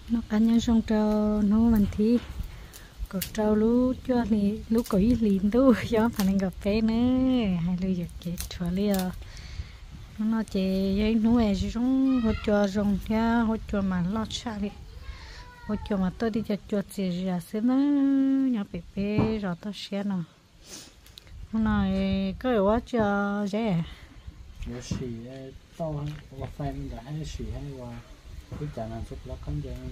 nó cá nhân trong trâu nó mình thì có trâu lú cho thì lú cối liền tu gió phải nên gặp bé nữa hay lưu giật chị chua liền nó chỉ giấy núi giống hỗ trợ rong theo hỗ trợ mà lót xa đi hỗ trợ mà tôi đi cho chuột gì ra xí nó nhỏ bé bé rồi tôi xe nó hôm nay có điều quá cho dễ 有时到我发现的还是还话，佢就能做落咁樣，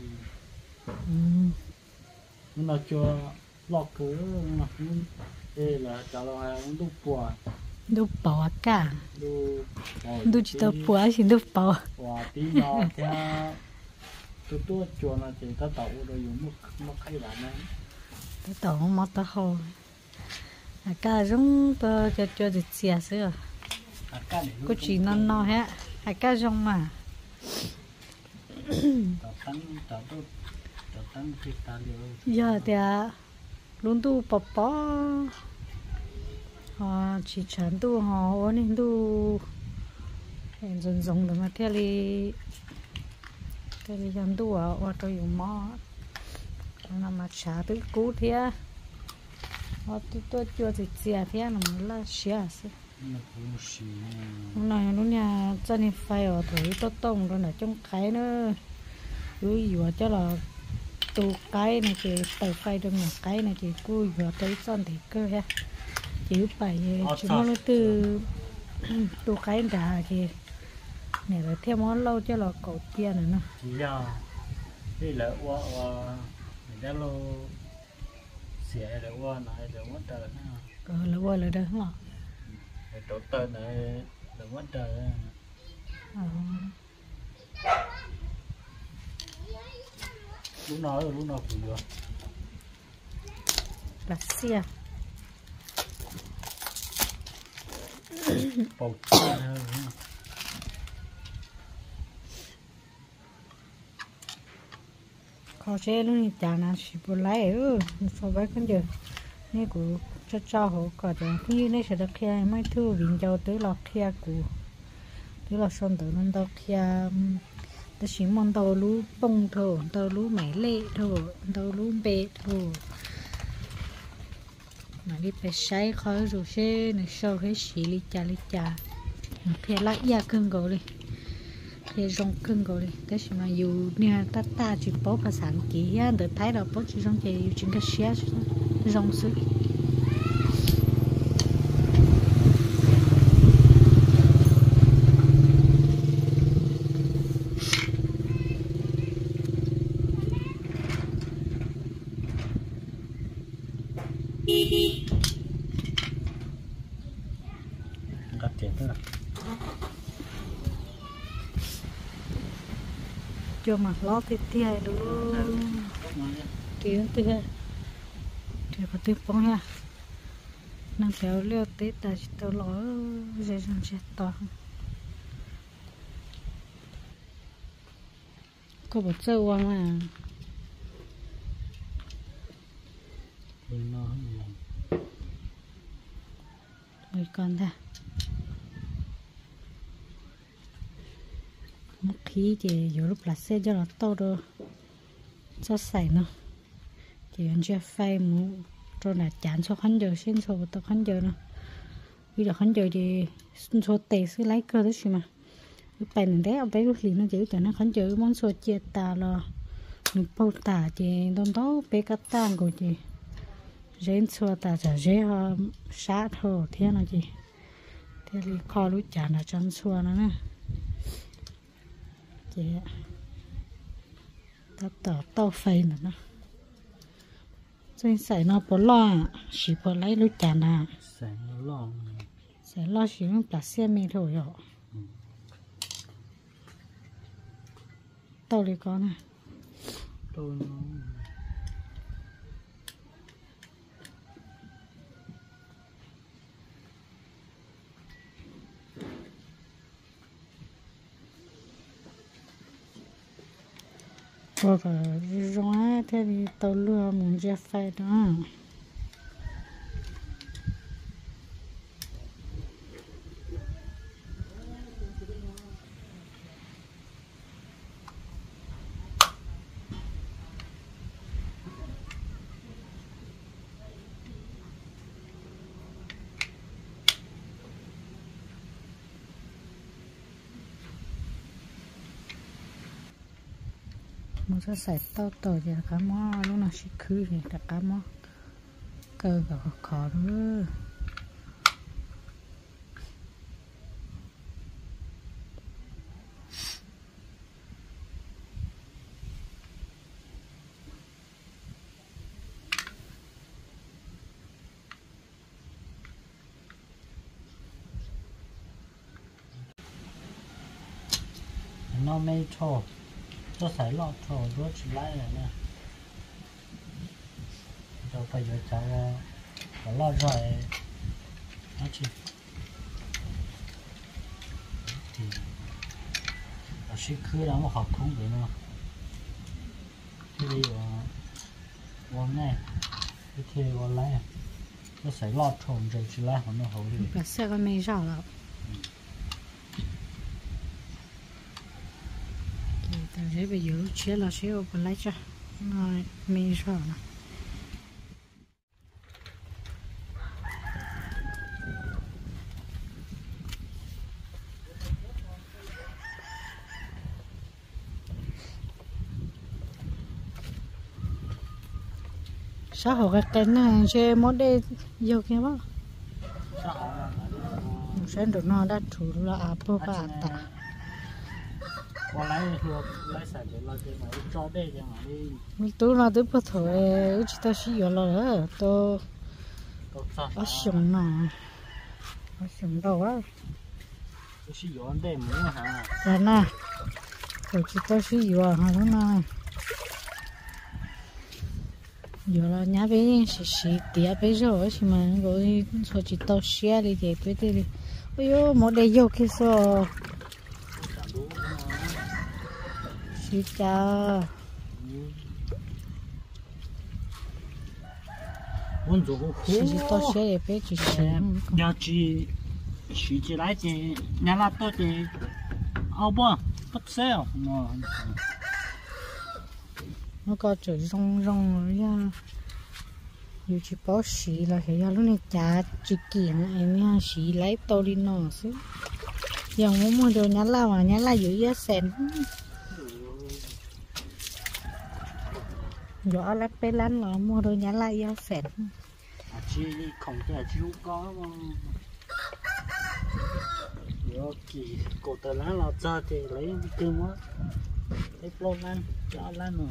我做落佢，我誒啦，就係我都播， 都包啊cả都chỉ tao bùa thì都包哇啲咯，聽都多做啦，就得到我都有乜開玩啦， tao tao mất tao hồ à cả giống tao cho được chia sữa có chỉ nó hết à cả giống mà giờ thì luôn tu bò bò họ chỉ chán tu họ nên tu hiện dần dần được mà theo đi dân tu ở tôi dùng mò nó mà trả tới cũ thế họ tôi chưa thì chia thế nó là xia hôm nay nó nhà cho nên phải ở thử tốt tông rồi là trong cái nữa cứ vừa cho là tu cái này chỉ tàu phải được một cái này chỉ cứ vừa tới son thì cơ ha chỉ phải chỉ món từ tu cái đã thì này là theo món lâu cho là cầu tiền nữa nè chỉ là đây là qua mình đã lâu xỉa là qua này là mất đời là qua là đó hả tổ tên này là mất đời lúc nào cũng được là xia bầu chiên hơn khó chế luôn chả nào chỉ bù lại so với con giờ này của cho họ có được như này sẽ được kia mấy thứ bình châu tới lọt kia của tới lọt son tới nên đâu kia tới chỉ mong tàu lú bông thôi tàu lú mày lê thôi tàu lú bê thôi mà đi phải sấy khói rồi xe này sau cái xì li cha kia lại ya cưng cầu đi kia rong cưng cầu đi tới chỉ mà dù nè ta chỉ bó cả sáng kỹ á được thấy đâu bó chỉ rong chỉ chỉ cái xe rong suy cắt tiền thôi cho mà lót thì tia luôn tiếng tia tia có tiếng bóng ha năng kéo leo tết ta chỉ tao ló dây dòng chết to có một sâu qua mà người con ta một khí thì nhiều lúc là xe cho nó to rồi cho xài nó thì anh chưa phai mu cho là chán số khán giờ xin số tập khán giờ nó bây giờ khán giờ thì xin số tệ sẽ lấy cơ đó chứ mà lúc bài này đấy ông bé lúc gì nó chịu cho nó khán giờ món số chia tà là mình bao tà thì đông đó bé cắt tang của chị rén số tà giờ rén sát hồ thế nào chị thế thì kho lúc chán là chân số nó nè chị ta tỏ tao phây nữa nó xài nó bỏ lo chỉ bỏ lấy lúc chán à xài lo chỉ nó đặt xe mi thôi rồi tao đi con này rồi rồi thế thì tao lừa muốn ra phải đó một số sải to to thì cá mó lúc nào xí khứ thì cá mó cơ và khó nữa nó mê trò cho sải lọt trò đốt chỉ lại này nè rồi bây giờ cháu có lọt rồi nó chỉ thì ở xí khứ đó mà học không vậy nữa thìวันnày thìวันไรก็ใส่ลอดชมจะชิลาของnó hậu đi 把这个没绕了但是被油切了切我不来着那没绕了sao họ cái này chơi món đây nhiều kia bác xem được nó đã thủ là apple và tạ còn lấy sạch để lo cái mà cho đây cho mà đi mình tôi là tôi bắt thôi chỉ tao sử dụng là tôi ở sông nào ở sông đâu á tôi sử dụng đây muốn hả là nè tôi chỉ tao sử dụng hả nó nè giờ là nhà bên xí tiệt bây giờ chứ mà rồi thôi chỉ tao xe đi để bây giờ đi ôi một đây vô kia sao xí cha muốn dùng xí tao xe để bây giờ nhà chỉ lại chỉ nhà là tôi chỉ ao bò bắt xe nó có chữ rong rong rồi dù chỉ bỏ xí là thấy lúc này chả chỉ kiện em nha xí lấy tàu đi nọ xí giờ muốn mua đồ nhá la mà nhá la giữ giá sen giờ lấy pe lăn là mua đồ nhá la giá sen chỉ không thể chịu có mà giờ kỳ cổ tờ lá là ra thì lấy cái mà lấy plon lăn cho lăn nữa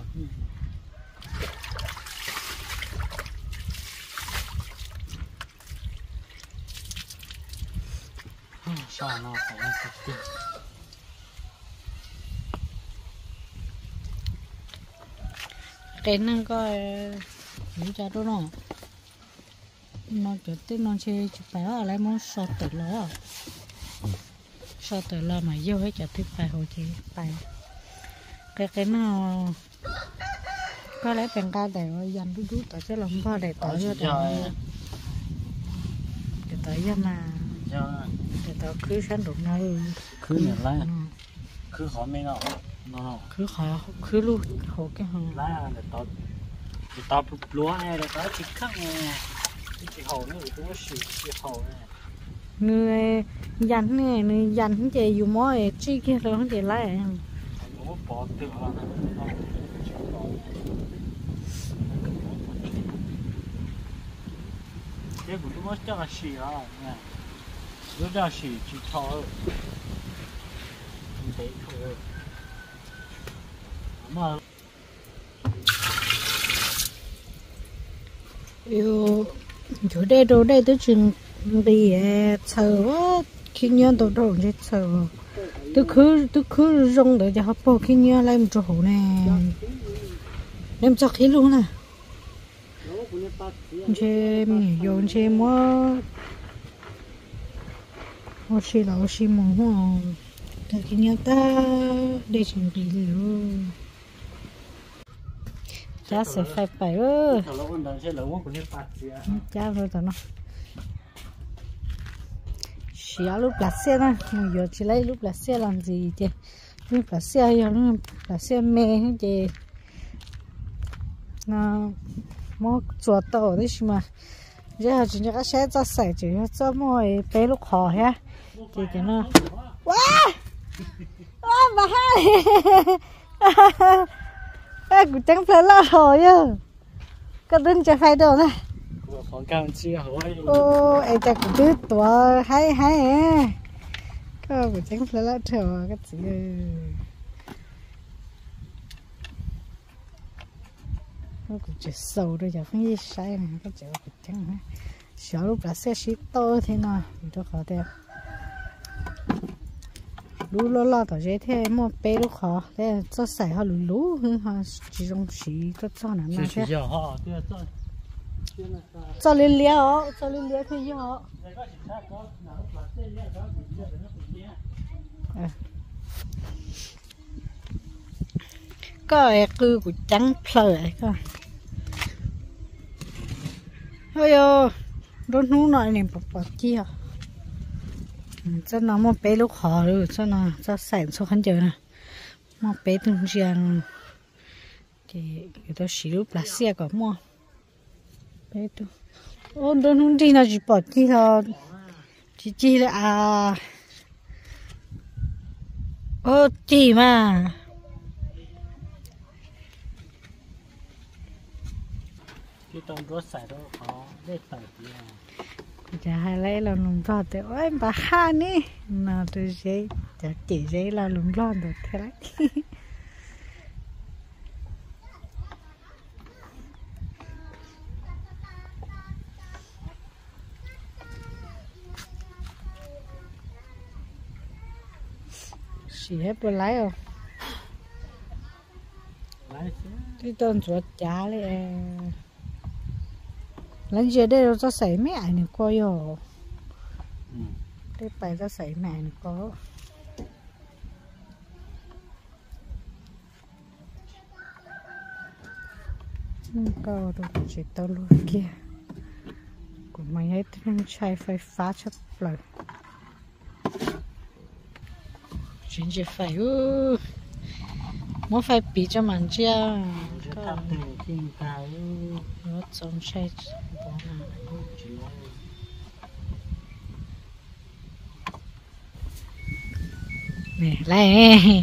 sao nó phải thật tiền cái năng coi những cha đó nó kiểu tết nó chơi chụp phải ở lại món sọt tự lo mà vô hết chả thích phải hồi chị phải cái nào có lẽ bên ca để dành đút tại chứ làm bao để tỏi cho để tỏi cho mà để tỏi cứ sáng đụng nó cứ nhận lại cứ khó mấy nó cứ khó cứ luôn khổ cái hòn lá để tỏi lúa này để tỏi chỉ khắc này chỉ hậu nữa thì cũng chỉ hậu này người dành này người dành chị dùng mối chi kia rồi không chị lấy bỏ từ vào cái của chúng chắc là xì đó nè rất là xì chỉ thôi không thấy thôi mà yêu chỗ đây đâu đây tôi chừng đi chờ quá khi nhon tôi đâu để chờ tôi cứ rong để cho họ bỏ khi nhon lại một chỗ nè đem cho khí luôn nè chế mình dùng chế mua xí lão xí mỏng hoa tại khi nhon ta để chuẩn bị luôn cha sẽ phải phải ơ cha rồi tao nó xíu lúc là xe đó giờ chỉ lấy lúc là xe làm gì chứ lúc là xe giờ nó là xe mê hết chứ nó mua chuột tàu đấy mà giờ chỉ cho cái xe cho sạch chỉ cho mọi bé lúc họ ha thì cho nó wow bà hai à cũng chẳng phải lo rồi á có đừng cho phải đâu này phòng cam chưa hỏi ô em chắc cũng biết tuổi hay hay à có cũng chẳng phải lo rồi cái gì nó cũng chỉ sầu rồi giờ không gì sai này cái chỗ cũng chẳng hả sợ lúc là xe xí to thế nào thì nó khó theo lú lo tao dễ thế mà bé lúc khó thế cho xài họ lú hơn họ chỉ dùng xí cho nào mà thế cho lên liao thì họ có cứ của trắng phở coi ôi yo đốn hú nói này bọc chi à cho nó một bé lúc khó rồi cho nó cho sản xuất khăn chờ nè một bé tung riêng thì người ta xí lúc là xe có mua bé tu ô đốn hú đi nó chỉ bỏ chi thôi chỉ là à ô chỉ mà cái tông rốt xài đó khó để tẩy đi chả hay lấy là lùng lon thì ôi bà ha nè nào tôi sẽ chả chỉ giấy là lùng lon được thế đấy xì hết bữa lái không cái tôn chuột chả lấy lần trước đây nó xảy mấy ảnh này coi rồi đây bài nó xảy mẹ này có câu được chỉ tao luôn kia của mày ấy thêm chai phải phá chấp lời chuyện gì phải muốn phải bị cho mình chưa nó trông say nè lại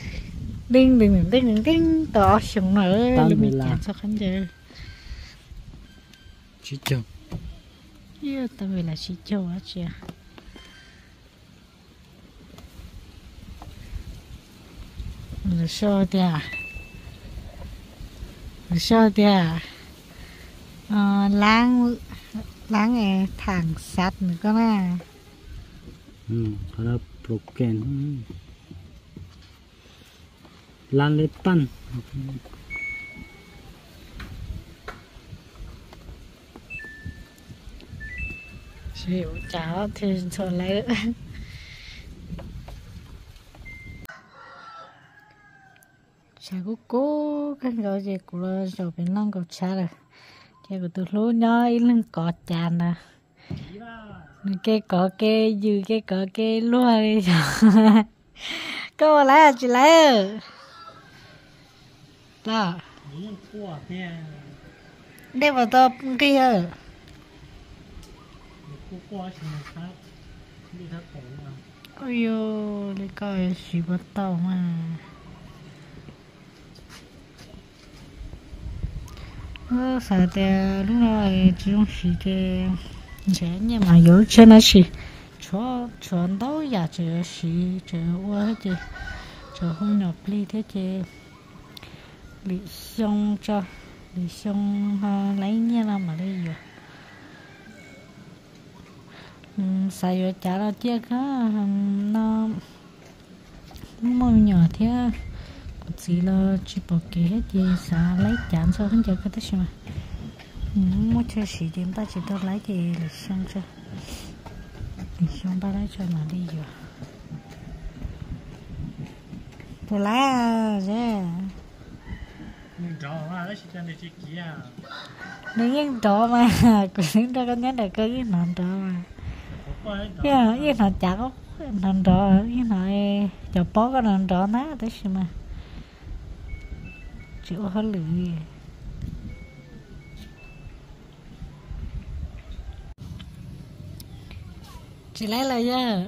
đinh tỏ sừng nữa mình chạm sao khánh giờ chỉ chồng yêu tao về là chỉ châu á chị rồi sao thế à rồi sao thế à láng nghe thẳng sắt nữa con à nó là broken lan lên pan chịu cháu thì cho lấy chả có cố cái gọi gì của rồi bên năng cầu cha rồi cái của tôi lúa nhói lên cọ tràn nè cái cọ cái dư cái cọ cái lúa đi cô lấy chị lấy đó đây vào tập kia ôi yo lấy coi xí bắt tàu mà sao thế lúc nào chỉ dùng xí cái thế nhưng mà有钱的是全都呀这是这我这红鸟里的这李兄哈来年了嘛嘞有sao giờ trả là tiếc á nó mồi nhỏ thế chỉ là chỉ bỏ kế hết gì sao lấy chán sao không chờ cái đó mà mua chơi xí điểm ta chỉ tôi lấy thì để xong cho để xong ba lấy cho nó đi rồi tôi lấy à đấy đó mà cũng đó có nhớ là cái nón đó mà cái nón chả có nón đó cái nón cho bó cái nón đó ná đấy mà chịu hết lưỡi chị lấy lời chứ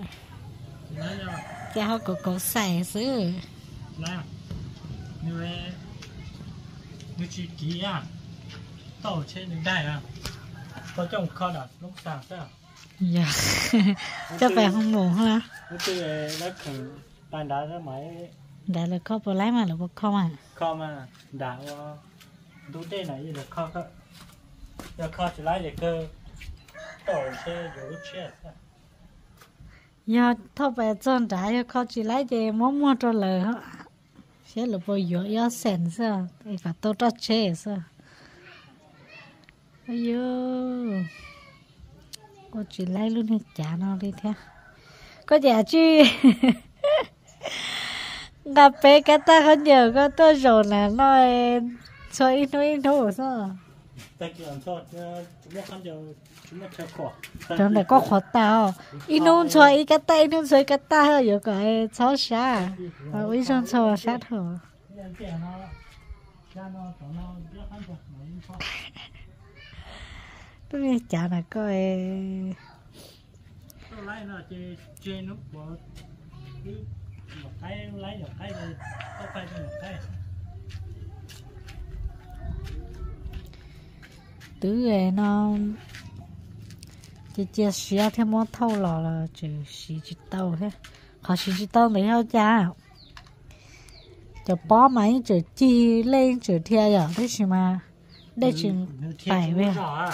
cha họ cổ xài xứ như chỉ kỹ à tàu trên đường đây à có trong kho đặt lúc sáng sao dạ chắc phải không ngủ hả nó cứ nó khử bàn đá ra máy đã là có bộ lái mà là bộ không à kho mà đá đủ tên này là kho cơ giờ kho chỉ lấy để cơ tàu xe rồi chết giờ thâu về trôn trả giờ có chỉ lấy để mua cho lời hả sẽ là bộ yếu yếu sen sao thì phải tôi cho chế sao ôi yo cô chỉ lấy luôn hết trả nó đi theo có trả chứ gặp bé cái ta không nhớ có tôi rồi là nói cho ít thôi sao ta kêu ăn thôi chúng ta không giờ chúng ta theo khó trong này có khó tao ít nôn cho ít cái tay nôn cho cái ta hơi có cái cháu xa và ít trong cho sát hở tôi nghe chả là coi lấy nó chơi nước bỏ một cái lấy một cái rồi có phải một cái tứ người nó chỉ xíu thêm món thâu lò là chỉ tàu thế họ chỉ tàu để theo cha cho bó máy cho chi lên cho theo giờ thế chứ mà đây chỉ phải về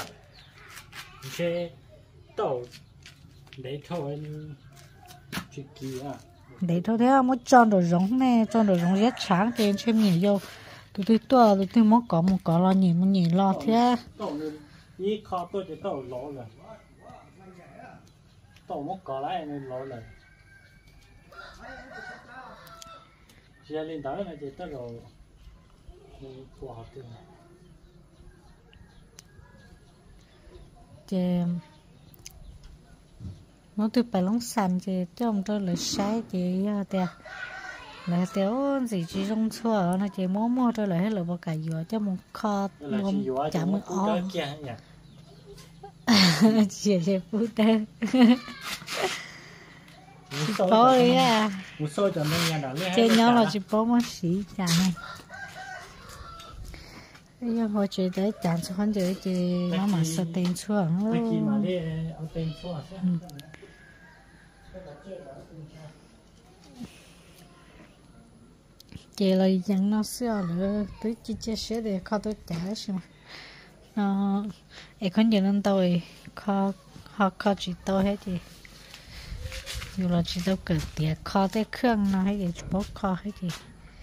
chơi tàu để thôi chỉ kỳ à để thôi thế muốn chọn đồ giống này chọn đồ giống rất sáng trên trên nhiều vô tụi tôi muốn có một có lo nhìn lo thế như kho tôi thì tàu lỗ rồi tàu muốn có lại nên lỗ rồi chỉ là lên tới là chỉ tới rồi phù hợp được chị nó tôi phải lóng sàn chị trong tôi lấy sai chị tiền là téo gì chỉ trong chùa nó chỉ mua cho lại hết là bao cả dừa cho một kho chả một ó chỉ phụ tên bố đi à trên nhau là chỉ bố mất xí chả này bây giờ họ chỉ tới chán cho con chơi chị nó mà sợ tên chùa luôn chị là dân nó xưa nữa tới chị chia sẻ để kho tôi trả xem nó ấy con giờ nên tôi kho chỉ tôi hết chị dù là chỉ tôi cần tiền kho tới khương nó hay để bố kho hết chị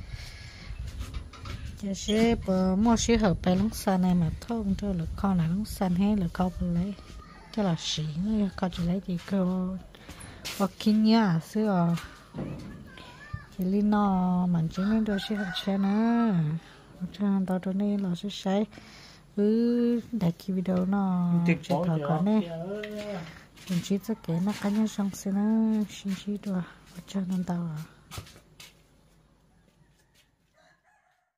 chia sẻ bữa mua sữa hợp bài lông xanh này mà thông cho là kho này lông xanh hay là kho lấy cho là xỉ nữa kho chỉ lấy chị cơ hoặc kinh nhá xưa thì linh nó mình chỉ nên đôi khi học xe nữa cho nên tao cho nên là sẽ sai đại kỳ video nó sẽ có này mình chỉ cho cái nó cá nhân xong sẽ nó xin đùa cho nên tao